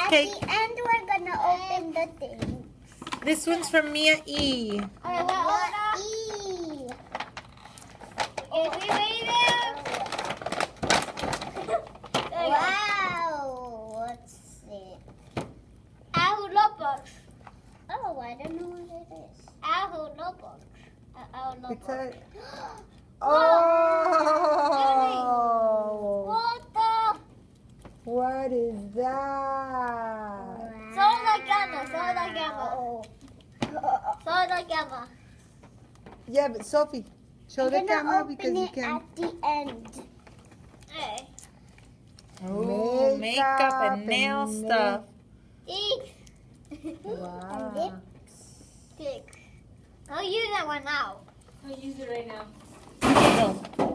At Okay. the end, we're gonna open the thing. This one's from Mia E. What E? Wow, what's it? Our notebooks. Oh, I don't know what it is. Our notebooks. Our It's notebooks. a... Oh! What the? What is that? Show the camera. Show the camera. Show the camera. Yeah, but Sophie, show the I'm gonna camera open because you it can. at the end. Hey. Oh, makeup and nail stuff. Eek. Wow. Click. I'll use that one now. I'll use it right now. No.